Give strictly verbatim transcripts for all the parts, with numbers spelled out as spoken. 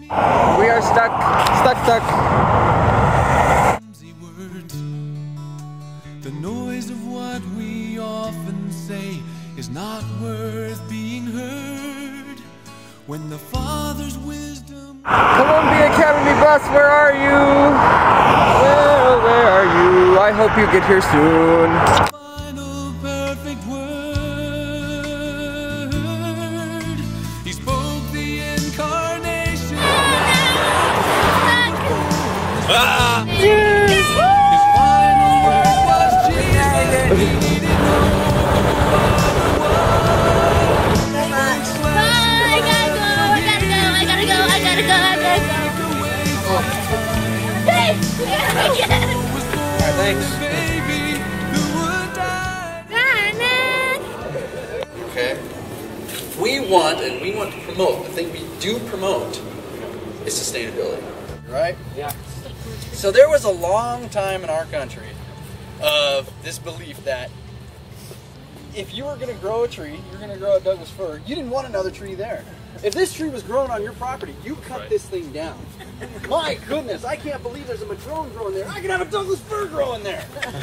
We are stuck, stuck, stuck. The noise of what we often say is not worth being heard. When the Father's wisdom. Columbia Academy bus, where are you? Well, where are you? I hope you get here soon. Final perfect word. He spoke the incarnation. Ah! Yes. His final word was Jesus. He needed no other word. I gotta go, I gotta go, I gotta go, I gotta go, I gotta go. Hey! Alright, thanks. Okay. We want, and we want to promote, the thing we do promote is sustainability. Right? Yeah. So there was a long time in our country of this belief that if you were going to grow a tree, you're going to grow a Douglas fir, you didn't want another tree there. If this tree was growing on your property, you cut right. this thing down. My goodness, I can't believe there's a madrone growing there. I can have a Douglas fir growing there.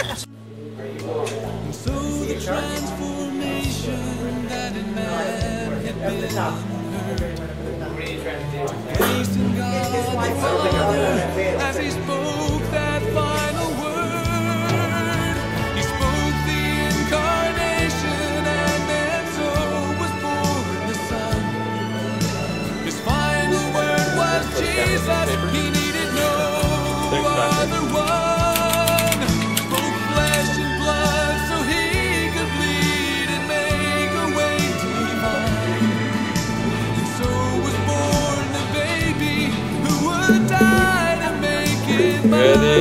So the transformation that in man had been unheard, praising God the Father as He spoke that final word. He spoke the incarnation, and then so was born the Son. His final word was Jesus. He needed no other one. Ready?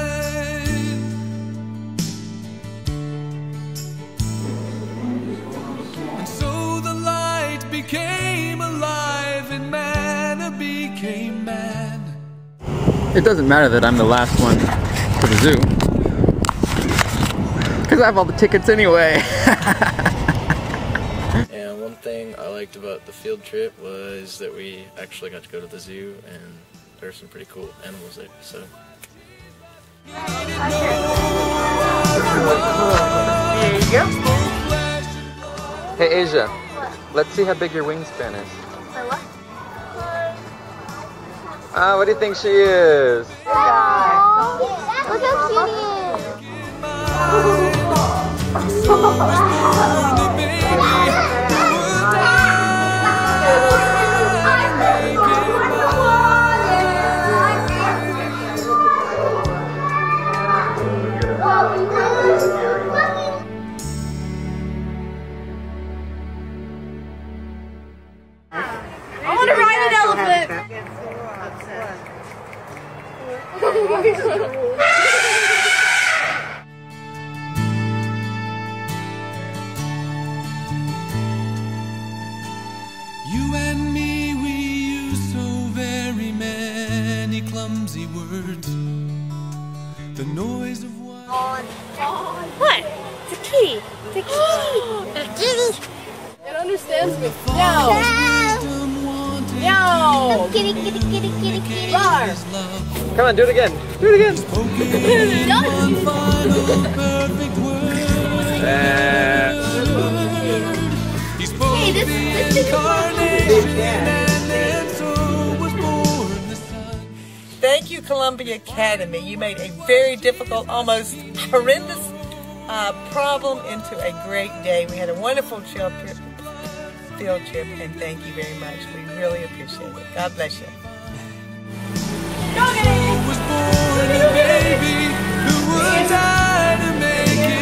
And so the light became alive and man became man. It doesn't matter that I'm the last one for the zoo, because I have all the tickets anyway. And one thing I liked about the field trip was that we actually got to go to the zoo, and there are some pretty cool animals there. So. There you go. Hey Asia, let's see how big your wingspan is. Ah, uh, what do you think she is? Aww. Look how cute he I want to ride an elephant! You and me, we use so very many clumsy words. The noise of what? What? It's a kitty. It's a kitty. A kitty. It understands me. No. No. Kitty, kitty, kitty, kitty, kitty. Bar. Come on, do it again. Do it again. Hey, this, this is Thank you, Columbia Academy. You made a very difficult, almost horrendous uh, problem into a great day. We had a wonderful field trip, field trip, and thank you very much. We really appreciate it. God bless you. was born a baby who would die to make it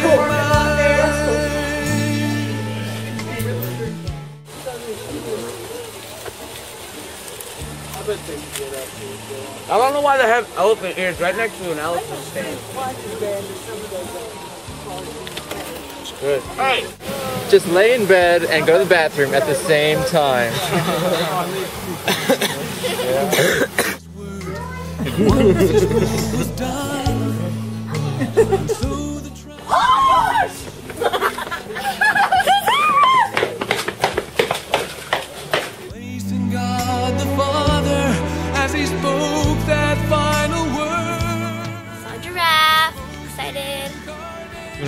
I don't know why they have elephant ears right next to an elephant stand. It's good. Hey. Just lay in bed and go to the bathroom at the same time. Placing God the Father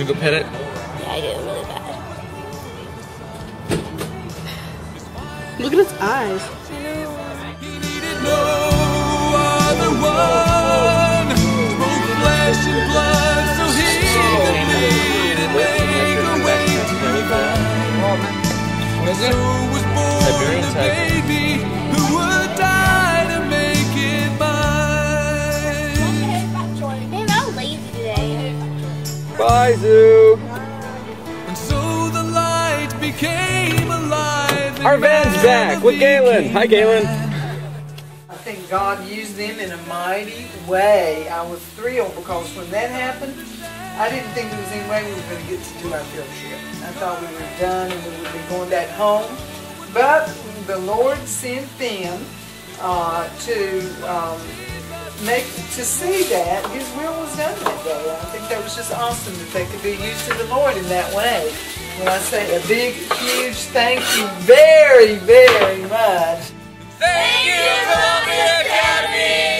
go pet it? Yeah, I do really bad. Look at its eyes. He needed no other one. Broke flesh and blood so he could bleed and make a way to find. So was born a baby who would die to make it mine. Man, I'm lazy today. Bye, Zoo. And so the light became alive. Our van's back with Galen. Hi, Galen. I think God used them in a mighty way. I was thrilled because when that happened, I didn't think there was any way we were going to get to do our field trip. I thought we were done and we would be going back home. But the Lord sent them uh, to um, make to see that His will was done that day. I think that was just awesome that they could be used to the Lord in that way. When I say a big, huge thank you very, very much. Thank you, Columbia Academy!